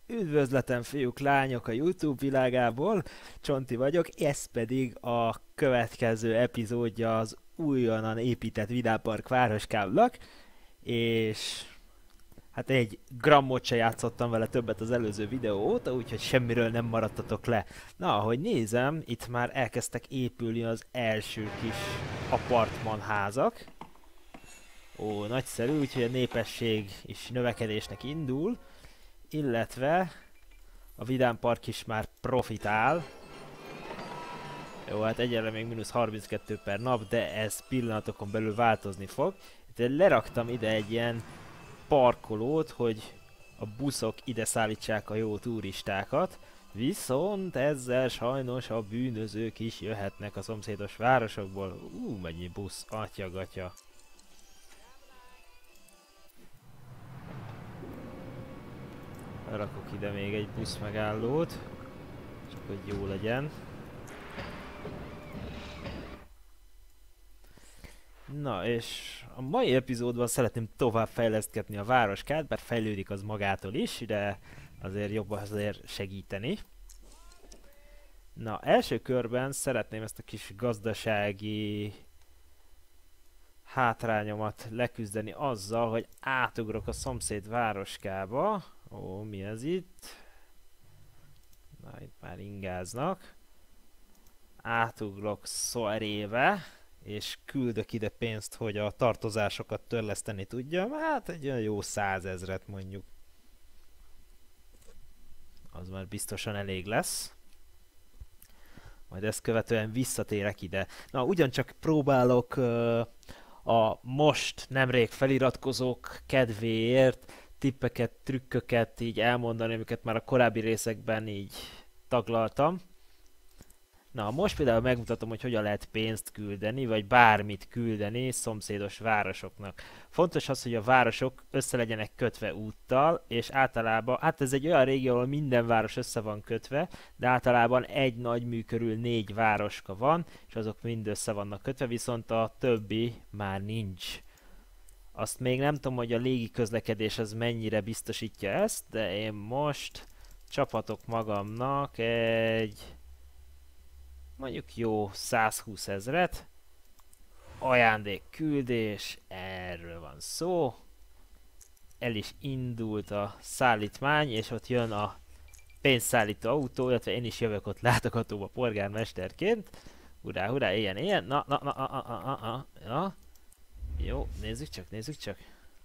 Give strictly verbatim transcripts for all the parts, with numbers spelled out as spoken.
Üdvözletem fiúk, lányok a YouTube világából, Csonti vagyok, ez pedig a következő epizódja az újonnan épített Vidámpark városkámnak, és hát egy grammot se játszottam vele többet az előző videó óta, úgyhogy semmiről nem maradtatok le. Na, ahogy nézem, itt már elkezdtek épülni az első kis apartmanházak. Ó, nagyszerű, úgyhogy a népesség is növekedésnek indul, illetve a Vidám Park is már profitál. Jó, hát egyelőre még mínusz harminckettő per nap, de ez pillanatokon belül változni fog. Itt leraktam ide egy ilyen parkolót, hogy a buszok ide szállítsák a jó turistákat, viszont ezzel sajnos a bűnözők is jöhetnek a szomszédos városokból. Ú, mennyi busz, atyagatya. Rakok ide még egy busz megállót, csak hogy jó legyen. Na és a mai epizódban szeretném tovább fejlesztgetni a városkát, bár fejlődik az magától is, de azért jobb azért segíteni. Na, első körben szeretném ezt a kis gazdasági hátrányomat leküzdeni azzal, hogy átugrok a szomszéd városkába. Ó, mi ez itt? Na, itt már ingáznak. Átugrok Szórébe, és küldök ide pénzt, hogy a tartozásokat törleszteni tudjam. Hát egy olyan jó százezret mondjuk. Az már biztosan elég lesz. Majd ezt követően visszatérek ide. Na, ugyancsak próbálok uh, a most nemrég feliratkozók kedvéért tippeket, trükköket így elmondani, amiket már a korábbi részekben így taglaltam. Na, most például megmutatom, hogy hogyan lehet pénzt küldeni, vagy bármit küldeni szomszédos városoknak. Fontos az, hogy a városok össze legyenek kötve úttal, és általában, hát ez egy olyan régió, ahol minden város össze van kötve, de általában egy nagy mű körül négy városka van, és azok mind össze vannak kötve, viszont a többi már nincs. Azt még nem tudom, hogy a légi közlekedés az mennyire biztosítja ezt, de én most csapatok magamnak egy mondjuk jó százhúsz ezret. Ajándékküldés, erről van szó. El is indult a szállítmány, és ott jön a pénzszállító autó, illetve én is jövök ott látogatóba polgármesterként. Hurrá, hurrá, ilyen, ilyen. Na, na, na, na, na, na, na, na. Jó, nézzük csak, nézzük csak.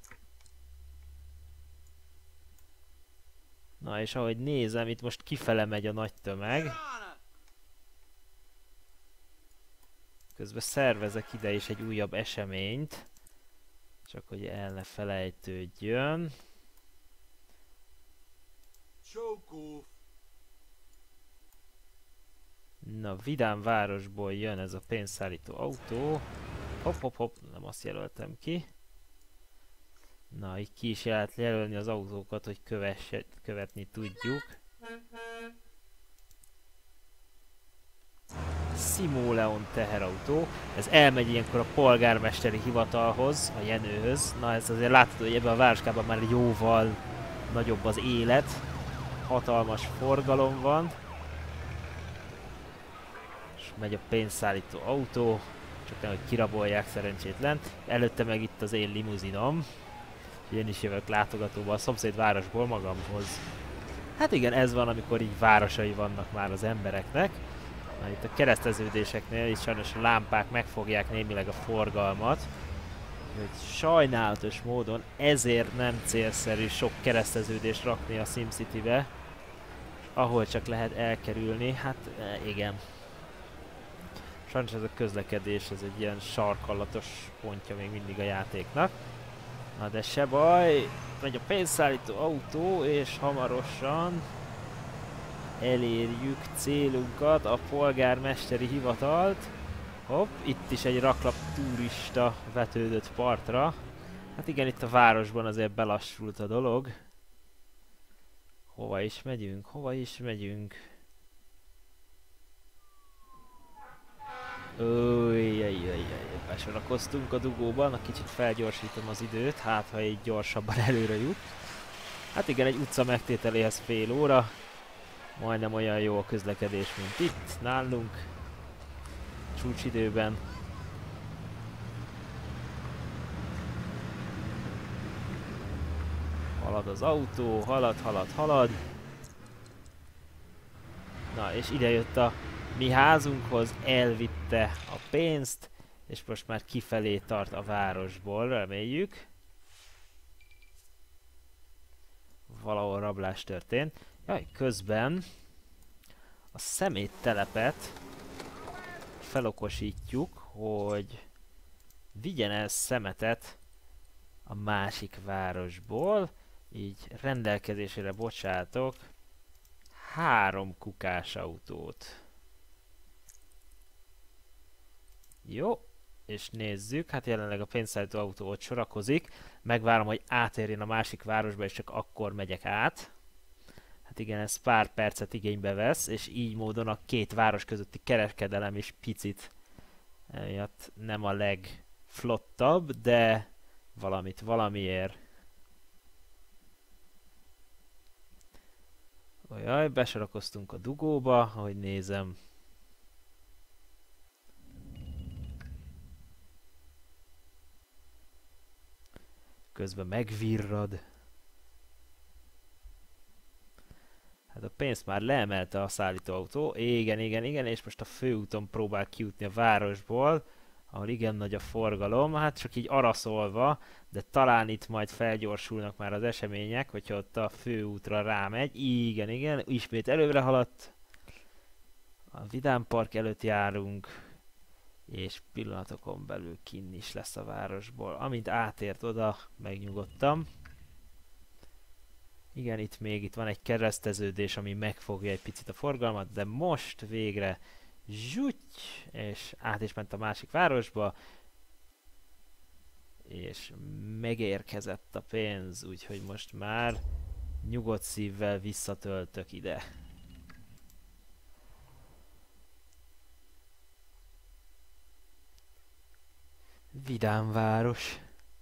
Na és ahogy nézem, itt most kifele megy a nagy tömeg. Közben szervezek ide is egy újabb eseményt. Csak hogy el ne felejtődjön. Na, Vidám városból jön ez a pénzszállító autó. Hopp, hopp, hopp, nem azt jelöltem ki. Na, így ki is lehet jelölni az autókat, hogy kövesse, követni tudjuk. Simóleon teherautó. Ez elmegy ilyenkor a polgármesteri hivatalhoz, a Jenőhöz. Na, ez azért látható, hogy ebben a városkában már jóval nagyobb az élet. Hatalmas forgalom van. És megy a pénzszállító autó. Csak nem, hogy kirabolják szerencsétlen. Előtte meg itt az én limuzinom. Én is jövök látogatóba a szomszéd városból magamhoz. Hát igen, ez van, amikor így városai vannak már az embereknek. Na, itt a kereszteződéseknél is sajnos a lámpák megfogják némileg a forgalmat. Hogy sajnálatos módon ezért nem célszerű sok kereszteződést rakni a SimCity-be. Ahol csak lehet elkerülni, hát igen. Sajnos ez a közlekedés, ez egy ilyen sarkallatos pontja még mindig a játéknak. Na de se baj, megy a pénzszállító autó, és hamarosan elérjük célunkat, a polgármesteri hivatalt. Hopp, itt is egy raklap turista vetődött partra. Hát igen, itt a városban azért belassult a dolog. Hova is megyünk? Hova is megyünk? Újjajjajjaj, besorakoztunk a dugóban, na kicsit felgyorsítom az időt, hát ha így gyorsabban előre jut. Hát igen, egy utca megtételéhez fél óra. Majdnem olyan jó a közlekedés, mint itt, nálunk. Csúcsidőben. Halad az autó, halad, halad, halad. Na, és ide jött a mi házunkhoz, elvitte a pénzt, és most már kifelé tart a városból, reméljük. Valahol rablás történt. Jaj, közben a szeméttelepet felokosítjuk, hogy vigyen el szemetet a másik városból, így rendelkezésére bocsátok három kukás autót. Jó, és nézzük, hát jelenleg a pénzszállító autó ott sorakozik, megvárom, hogy átérjen a másik városba, és csak akkor megyek át. Hát igen, ez pár percet igénybe vesz, és így módon a két város közötti kereskedelem is picit emiatt nem a legflottabb, de valamit valamiért. Ojaj, besorakoztunk a dugóba, ahogy nézem. Közben megvirrad. Hát a pénzt már leemelte a szállítóautó. Igen, igen, igen, és most a főúton próbál kijutni a városból, ahol igen nagy a forgalom, hát csak így araszolva, de talán itt majd felgyorsulnak már az események, hogyha ott a főútra rámegy. Igen, igen, ismét előre haladt. A Vidám Park előtt járunk, és pillanatokon belül kinn is lesz a városból. Amint átért oda, megnyugodtam. Igen, itt még itt van egy kereszteződés, ami megfogja egy picit a forgalmat, de most végre zsutty, és át is ment a másik városba, és megérkezett a pénz, úgyhogy most már nyugodt szívvel visszatöltök ide. Vidám város.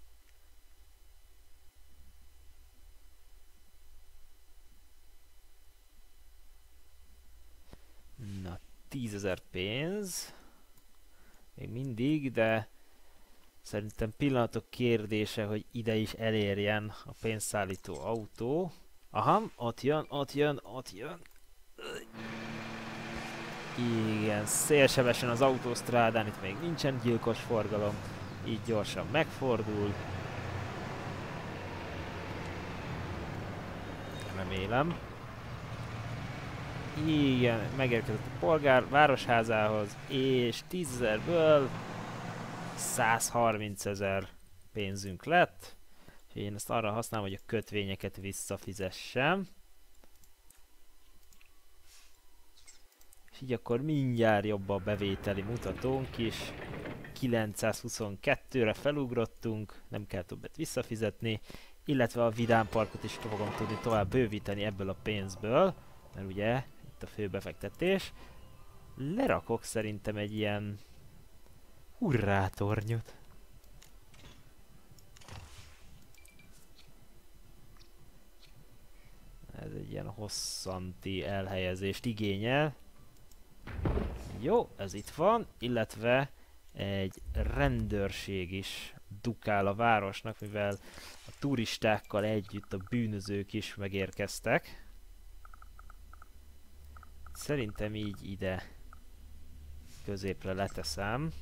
Na, tízezer pénz. Még mindig, de szerintem pillanatok kérdése, hogy ide is elérjen a pénzszállító autó. Aha, ott jön, ott jön, ott jön. Igen, szélsebesen az autósztrádán, itt még nincsen gyilkos forgalom. Így gyorsan megfordul. Remélem. Igen, megérkezett a polgár városházához, és tízezerből százharmincezer pénzünk lett. És én ezt arra használom, hogy a kötvényeket visszafizessem. És így akkor mindjárt jobb a bevételi mutatónk is. kilencszázhuszonkettőre felugrottunk, nem kell többet visszafizetni, illetve a Vidám Parkot is fogom tudni tovább bővíteni ebből a pénzből, mert ugye itt a fő befektetés. Lerakok szerintem egy ilyen hurrátornyot. Ez egy ilyen hosszanti elhelyezést igényel. Jó, ez itt van, illetve egy rendőrség is dukál a városnak, mivel a turistákkal együtt a bűnözők is megérkeztek. Szerintem így ide középre leteszem.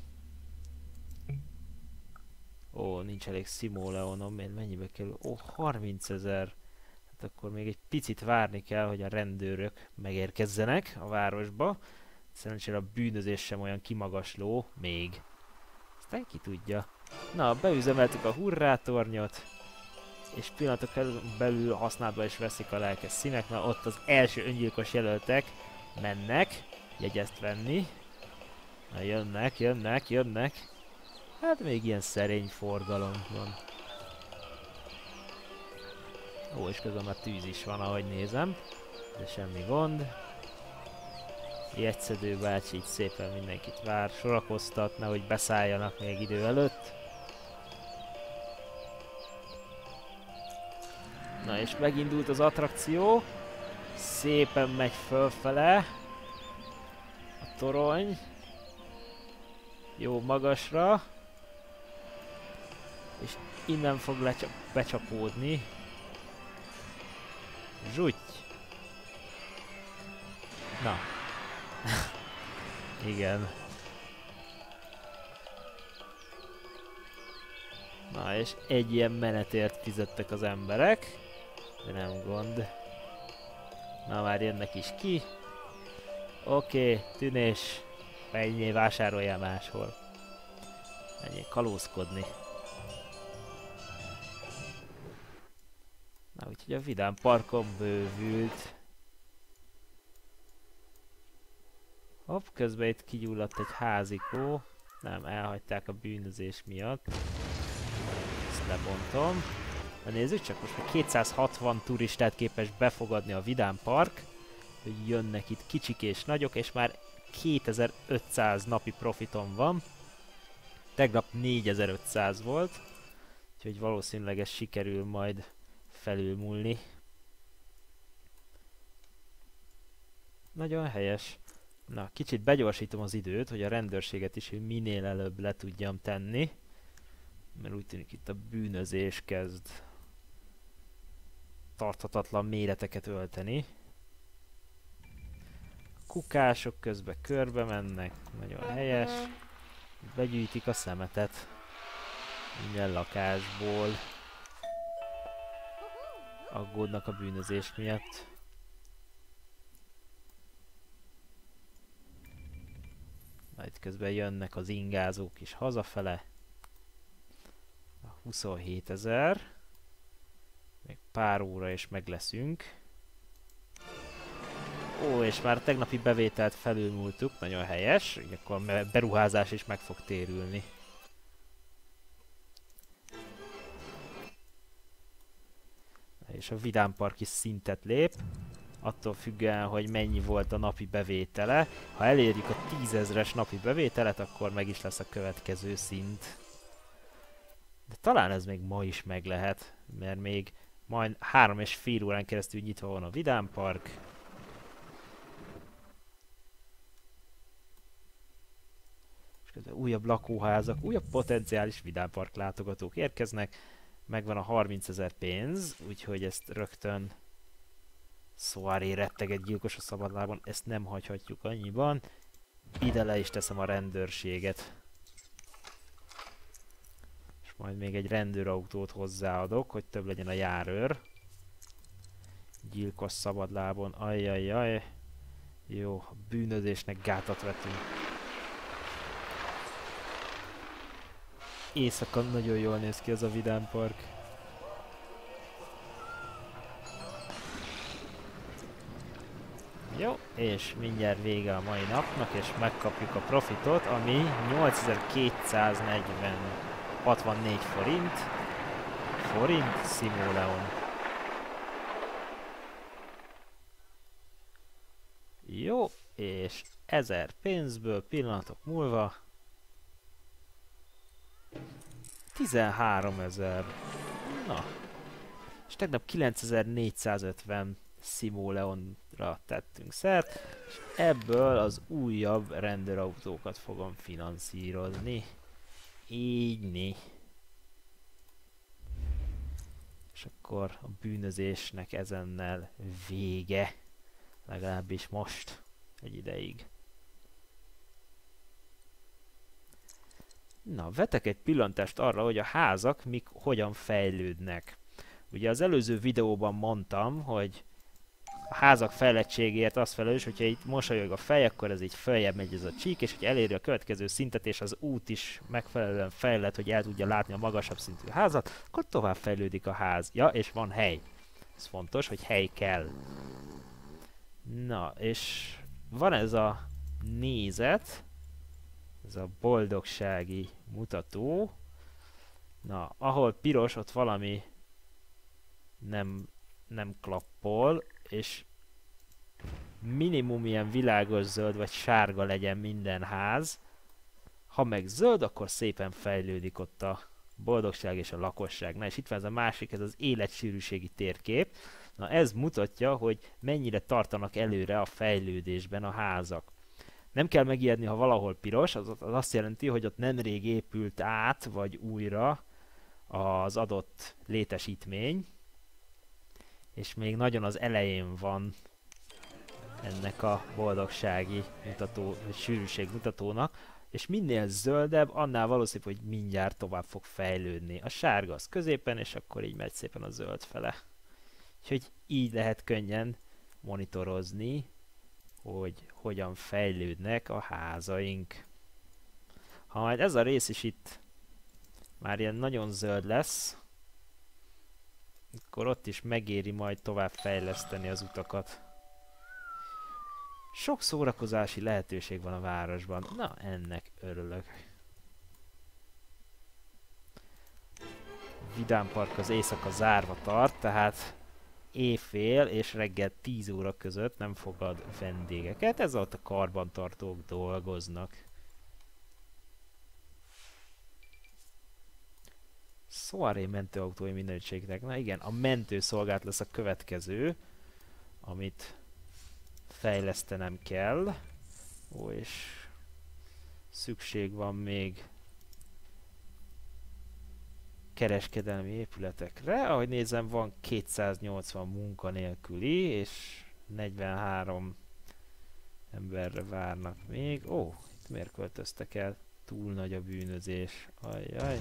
Ó, nincs elég simoleonom, mennyibe kerül? Ó, harmincezer. Hát akkor még egy picit várni kell, hogy a rendőrök megérkezzenek a városba. Szerencsére a bűnözés sem olyan kimagasló, még. Aztán ki tudja. Na, beüzemeltük a hurrátornyot, és pillanatok belül használatba is veszik a lelkes színek. Na, ott az első öngyilkos jelöltek mennek jegyezt venni. Na, jönnek, jönnek, jönnek. Hát még ilyen szerény forgalom van. Ó, és közben már tűz is van, ahogy nézem. De semmi gond. Jegyszedő bácsi így szépen mindenkit vár, sorakoztat, nehogy beszálljanak még idő előtt. Na és megindult az attrakció. Szépen megy fölfele. A torony. Jó magasra. És innen fog lecsap becsapódni. Zsutty! Na. Igen. Na és egy ilyen menetért fizettek az emberek. De nem gond. Na már jönnek is ki. Oké, okay, tűnés. Menjél, vásároljál máshol. Menjél kalózkodni. Na úgyhogy a vidám parkon bővült. Hopp, közben itt kigyulladt egy házikó. Nem, elhagyták a bűnözés miatt. Ezt lebontom. Na nézzük csak, most már kétszázhatvan turistát képes befogadni a Vidám Park. Hogy jönnek itt kicsik és nagyok, és már kétezer-ötszáz napi profiton van. Tegnap négyezer-ötszáz volt. Úgyhogy valószínűleg ez sikerül majd felülmúlni. Nagyon helyes. Na, kicsit begyorsítom az időt, hogy a rendőrséget is minél előbb le tudjam tenni. Mert úgy tűnik itt a bűnözés kezd tarthatatlan méreteket ölteni. A kukások közben körbe mennek, nagyon helyes. Begyűjtik a szemetet minden lakásból. Aggódnak a bűnözés miatt. Majd közben jönnek az ingázók is hazafele. huszonhétezer. Még pár óra és meg leszünk. Ó, és már a tegnapi bevételt felülmúltuk, nagyon helyes. Így akkor a beruházás is meg fog térülni. És a Vidám Park is szintet lép. Attól függően, hogy mennyi volt a napi bevétele. Ha elérjük a tízezres napi bevételet, akkor meg is lesz a következő szint. De talán ez még ma is meg lehet, mert még majd három és fél órán keresztül nyitva van a Vidám Park. És közben újabb lakóházak, újabb potenciális Vidám Park látogatók érkeznek. Megvan a harmincezer pénz, úgyhogy ezt rögtön Soirée retteget gyilkos a szabadlábon, ezt nem hagyhatjuk annyiban. Ide le is teszem a rendőrséget. És majd még egy rendőrautót hozzáadok, hogy több legyen a járőr. Gyilkos szabadlábon, ajjajjaj. Jó, a bűnözésnek gátat vetünk. Éjszaka nagyon jól néz ki ez a Vidám Park. Jó, és mindjárt vége a mai napnak, és megkapjuk a profitot, ami nyolcezer-kétszáznegyven hatvannégy forint. Forint Simoleon. Jó, és ezer pénzből pillanatok múlva tizenháromezer. Na. És tegnap kilencezer-négyszázötven Simoleonra tettünk szert, és ebből az újabb rendőrautókat fogom finanszírozni. Így. És akkor a bűnözésnek ezennel vége. Legalábbis most. Egy ideig. Na, vetek egy pillantást arra, hogy a házak mik hogyan fejlődnek. Ugye az előző videóban mondtam, hogy a házak fejlettségért az felelős, hogyha itt mosolyog a fej, akkor ez így feljebb megy ez a csík, és hogy eléri a következő szintet, és az út is megfelelően fejlett, hogy el tudja látni a magasabb szintű házat, akkor tovább fejlődik a ház. Ja, és van hely. Ez fontos, hogy hely kell. Na, és van ez a nézet, ez a boldogsági mutató. Na, ahol piros, ott valami nem, nem klappol, és minimum ilyen világos zöld vagy sárga legyen minden ház. Ha meg zöld, akkor szépen fejlődik ott a boldogság és a lakosság. Na és itt van ez a másik, ez az életsűrűségi térkép. Na ez mutatja, hogy mennyire tartanak előre a fejlődésben a házak. Nem kell megijedni, ha valahol piros, az, az azt jelenti, hogy ott nemrég épült át, vagy újra az adott létesítmény, és még nagyon az elején van ennek a boldogsági mutató, vagy sűrűség mutatónak, és minél zöldebb, annál valószínűbb, hogy mindjárt tovább fog fejlődni. A sárga az középen, és akkor így megy szépen a zöld fele. Úgyhogy így lehet könnyen monitorozni, hogy hogyan fejlődnek a házaink. Ha majd ez a rész is itt már ilyen nagyon zöld lesz, akkor ott is megéri majd tovább fejleszteni az utakat. Sok szórakozási lehetőség van a városban. Na, ennek örülök. Vidám Park az éjszaka zárva tart, tehát éjfél és reggel tíz óra között nem fogad vendégeket, ez alatt a karbantartók dolgoznak. Soirée mentőautói mindenségnek. Na igen, a mentőszolgálat lesz a következő, amit fejlesztenem kell. Ó, és szükség van még kereskedelmi épületekre. Ahogy nézem, van kétszáznyolcvan munkanélküli, és negyvenhárom emberre várnak még. Ó, itt miért költöztek el? Túl nagy a bűnözés. Ajjaj.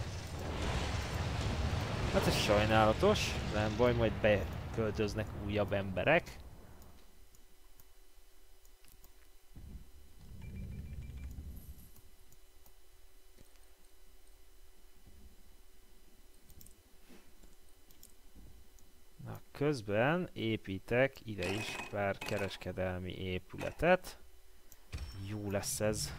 Hát ez sajnálatos, nem baj, majd beköltöznek újabb emberek. Na, közben építek ide is pár kereskedelmi épületet. Jó lesz ez.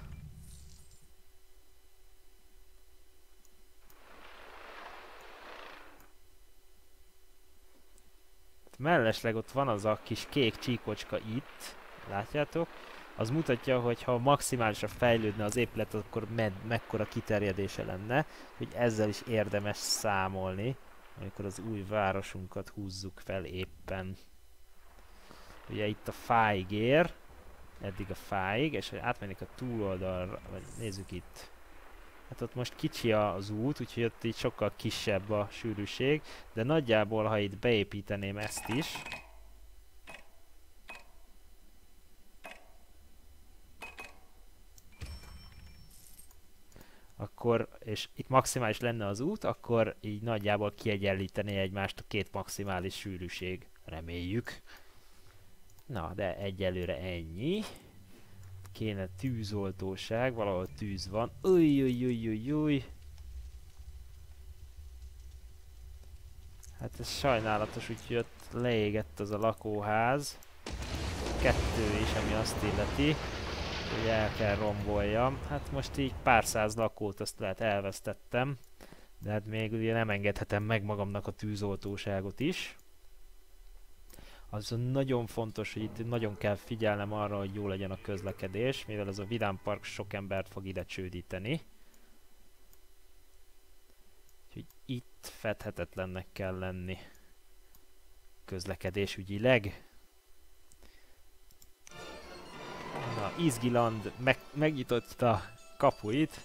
Mellesleg ott van az a kis kék csíkocska itt, látjátok? Az mutatja, hogy ha maximálisra fejlődne az épület, akkor med, mekkora kiterjedése lenne, hogy ezzel is érdemes számolni, amikor az új városunkat húzzuk fel éppen. Ugye itt a fáig ér, eddig a fáig, és hogy átmennék a túloldalra, vagy nézzük itt. Hát ott most kicsi az út, úgyhogy ott így sokkal kisebb a sűrűség, de nagyjából, ha itt beépíteném ezt is, akkor, és itt maximális lenne az út, akkor így nagyjából kiegyenlítené egymást a két maximális sűrűség, reméljük. Na, de egyelőre ennyi. Kéne tűzoltóság, valahol tűz van. Ujjjjjjjjjjjj. Hát ez sajnálatos, úgyhogy ott leégett az a lakóház. Kettő is, ami azt illeti, hogy el kell romboljam. Hát most így pár száz lakót azt lehet elvesztettem. De hát még ugye nem engedhetem meg magamnak a tűzoltóságot is. Az nagyon fontos, hogy itt nagyon kell figyelnem arra, hogy jó legyen a közlekedés, mivel ez a Vidám Park sok embert fog ide csődíteni. Úgyhogy itt fedhetetlennek kell lenni közlekedésügyileg. Na, Izgiland meg megnyitotta kapuit,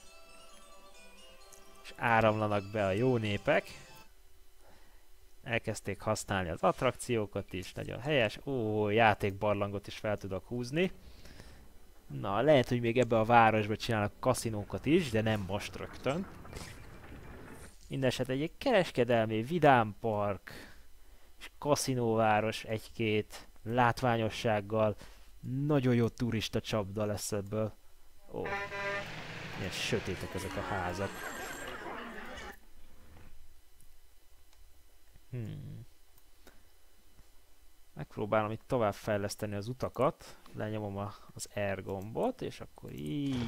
és áramlanak be a jó népek. Elkezdték használni az attrakciókat is, nagyon helyes. Ó, játékbarlangot is fel tudok húzni. Na, lehet, hogy még ebbe a városba csinálnak kaszinókat is, de nem most rögtön. Mindenesetre egy kereskedelmi Vidám Park és kaszinóváros egy-két látványossággal. Nagyon jó turista csapda lesz ebből. Ó, milyen sötétek ezek a házak. Hmm. Megpróbálom itt tovább fejleszteni az utakat. Lenyomom a, az R gombot, és akkor így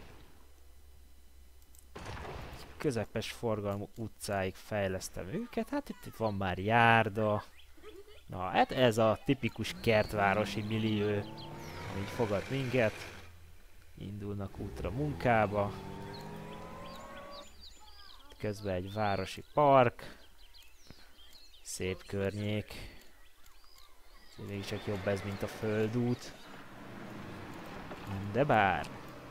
közepes forgalmú utcáig fejlesztem őket. Hát itt, itt van már járda. Na, hát ez a tipikus kertvárosi millió, ami fogad minket. Indulnak útra munkába. közben egy városi park. Szép környék. Mégis csak jobb ez, mint a földút. De bár.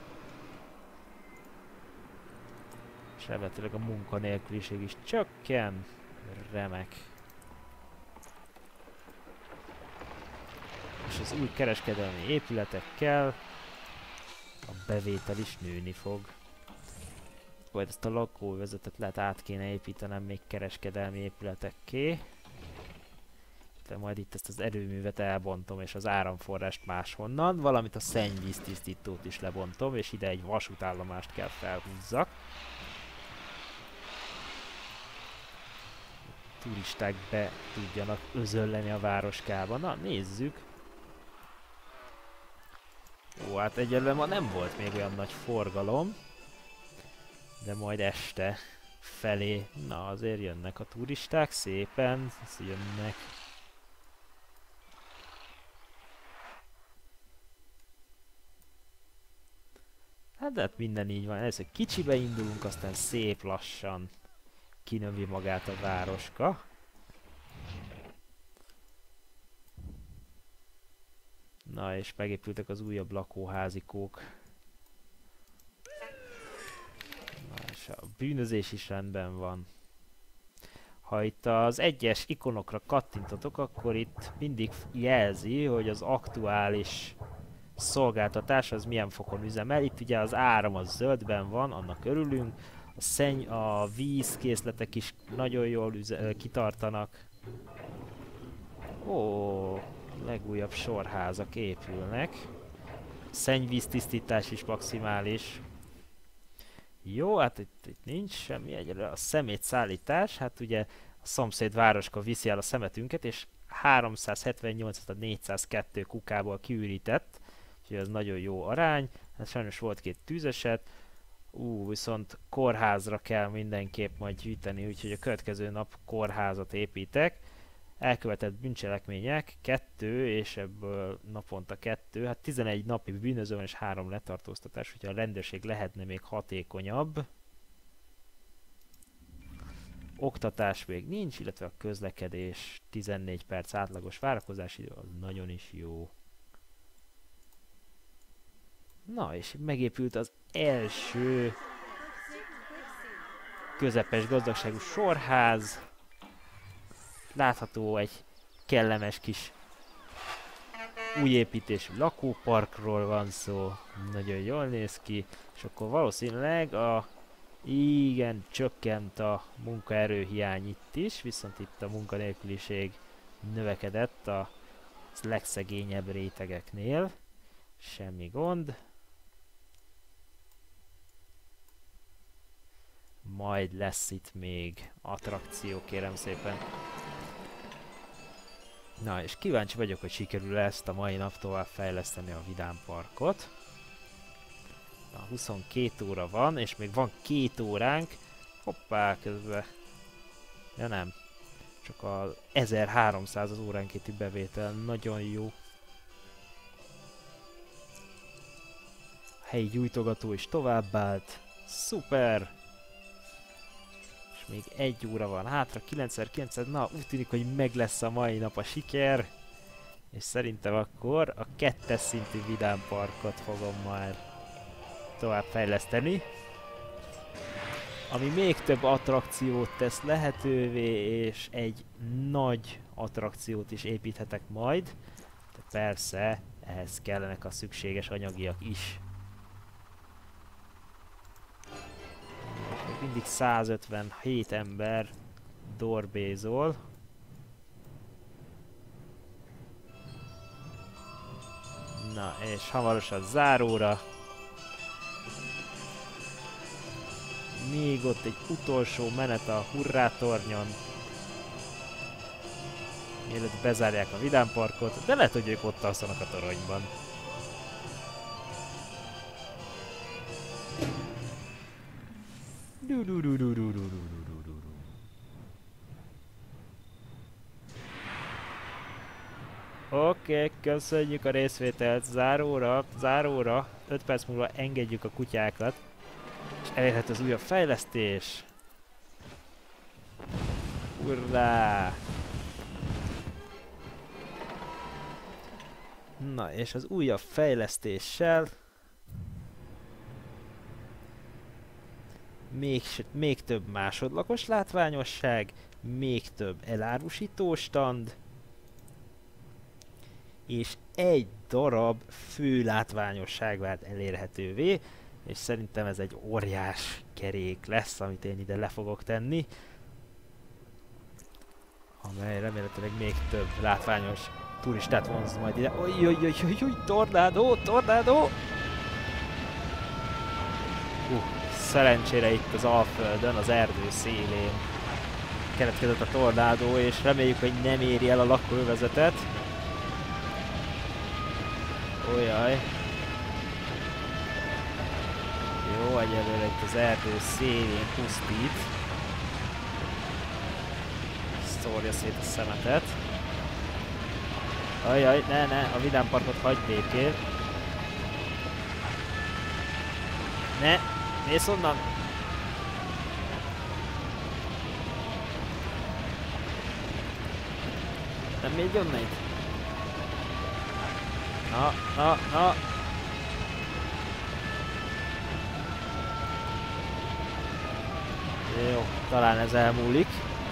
És remélhetőleg a munkanélküliség is csökken. Remek. És az új kereskedelmi épületekkel a bevétel is nőni fog. Majd ezt a lakóvezetet lehet át kéne építenem még kereskedelmi épületekké. De majd itt ezt az erőművet elbontom és az áramforrást máshonnan, valamint a szennyvíztisztítót is lebontom, és ide egy vasútállomást kell felhúzzak. Turisták be tudjanak özölleni a városkába. Na, nézzük! Ó, hát egyelőre ma nem volt még olyan nagy forgalom. De majd este felé, na azért jönnek a turisták szépen, jönnek. Hát de hát minden így van, először kicsibe indulunk, aztán szép lassan kinövi magát a városka. Na és megépültek az újabb lakóházikók. Na és a bűnözés is rendben van. Ha itt az egyes ikonokra kattintotok, akkor itt mindig jelzi, hogy az aktuális szolgáltatás az milyen fokon üzemel. Itt ugye az áram az zöldben van, annak örülünk. A szenny, a vízkészletek is nagyon jól üze, kitartanak. Ó, legújabb sorházak épülnek. Szennyvíztisztítás is maximális. Jó, hát itt, itt nincs semmi egyelőre. A szemétszállítás, hát ugye a szomszéd városka viszi el a szemetünket, és háromszázhetvennyolc négyszázkettő kukából kiürített, úgyhogy ez nagyon jó arány. Hát sajnos volt két tűzeset. Ú, viszont kórházra kell mindenképp majd gyűjteni, úgyhogy a következő nap kórházat építek. Elkövetett bűncselekmények, kettő, és ebből naponta kettő, hát tizenegy napi bűnöző van és három letartóztatás, úgyhogy a rendőrség lehetne még hatékonyabb. Oktatás még nincs, illetve a közlekedés tizennégy perc átlagos várakozási idő, az nagyon is jó. Na, és megépült az első közepes gazdagságú sorház. Látható egy kellemes kis újépítésű lakóparkról van szó, nagyon jól néz ki, és akkor valószínűleg a igen, csökkent a munkaerőhiány itt is, viszont itt a munkanélküliség növekedett a legszegényebb rétegeknél. Semmi gond. Majd lesz itt még attrakció, kérem szépen. Na, és kíváncsi vagyok, hogy sikerül ezt a mai nap tovább fejleszteni a Vidám Parkot. Na, huszonkét óra van, és még van két óránk. Hoppá, közben. Ja nem. Csak a ezerháromszáz az óránkéti bevétel. Nagyon jó. A helyi gyújtogató is továbbált. Szuper! És még egy óra van hátra, kilencezer-kilencszáz, na úgy tűnik, hogy meg lesz a mai nap a siker. És szerintem akkor a kettes szintű Vidám Parkot fogom már tovább fejleszteni. Ami még több attrakciót tesz lehetővé, és egy nagy attrakciót is építhetek majd. De persze, ehhez kellenek a szükséges anyagiak is. Még mindig százötvenhét ember dorbézol. Na, és hamarosan záróra. Még ott egy utolsó menet a hurrátornyon. Mielőtt bezárják a Vidám Parkot, de lehet, hogy ők ott alszanak a toronyban. Oké, okay, köszönjük a részvételt, záróra, záróra, öt perc múlva engedjük a kutyákat, és elérhet az újabb fejlesztés. Urrá! Na, és az újabb fejlesztéssel még, még több másodlagos látványosság, még több elárusító stand, és egy darab fő látványosság vált elérhetővé, és szerintem ez egy óriás kerék lesz, amit én ide le fogok tenni, amely remélhetőleg még több látványos turistát vonz majd ide. Ojjjjjjjjjjj, tornádó, tornádó! Uh, szerencsére itt az Alföldön, az erdő szélén keletkezett a tornádó, és reméljük, hogy nem éri el a lakóövezetet. Ojjaj. Jó, egyelőre itt az erdő szélén pusztít. Szórja szét a szemetet. Ajaj, ne, ne, a vidámparkot hagyd békén. Ne, mész onnan! Nem még onnan itt? Na, na, na! Jó, talán ez elmúlik.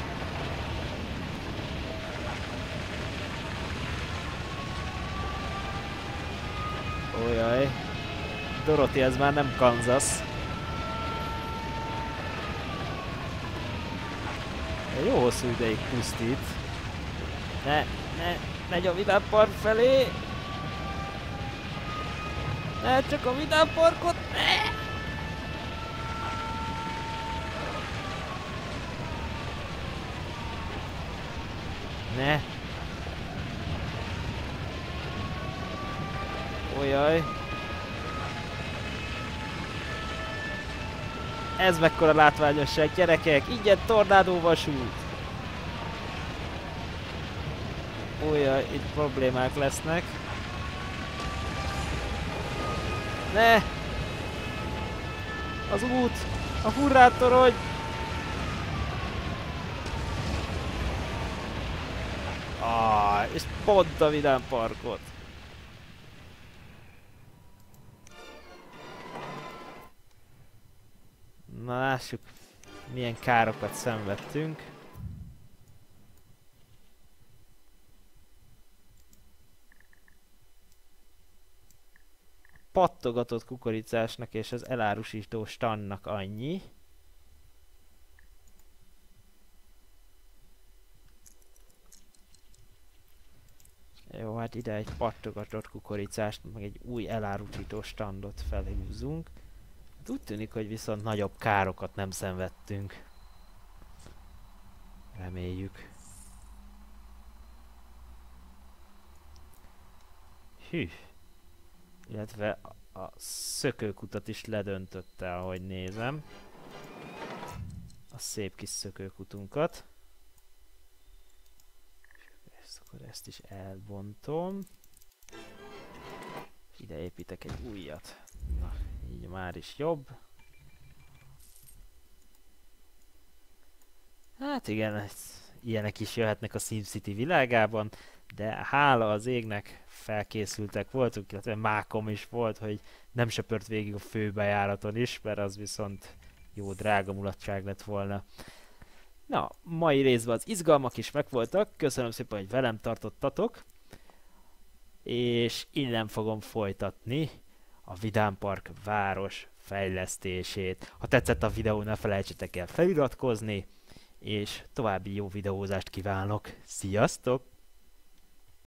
Ojjaj. Dorothy, ez már nem Kansas. Jó hosszú ideig pusztít. Ne, ne, megy a vidámpark felé! Ne, csak a vidámparkot, ne! Ne! Ojjaj! Ez mekkora látványosság, gyerekek! Ingyen tornádóvasút! Ojjaj, itt problémák lesznek. Ne! Az út! A hurrátorony! Ah, és pont a vidámparkot! Na lássuk, milyen károkat szenvedtünk. Pattogatott kukoricásnak és az elárusító standnak annyi. Jó, hát ide egy pattogatott kukoricást, meg egy új elárusító standot felhúzunk. Hát úgy tűnik, hogy viszont nagyobb károkat nem szenvedtünk. Reméljük. Hű. Illetve a, a szökőkutat is ledöntötte, ahogy nézem. A szép kis szökőkutunkat. Ezt akkor ezt is elbontom. Ide építek egy újat. Na, így már is jobb. Hát igen, ilyenek is jöhetnek a SimCity világában, de hála az égnek felkészültek voltunk, illetve mákom is volt, hogy nem söpört végig a főbejáraton is, mert az viszont jó drága mulatság lett volna. Na, mai részben az izgalmak is megvoltak, köszönöm szépen, hogy velem tartottatok, és innen fogom folytatni a Vidámpark város fejlesztését. Ha tetszett a videó, ne felejtsetek el feliratkozni, és további jó videózást kívánok. Sziasztok!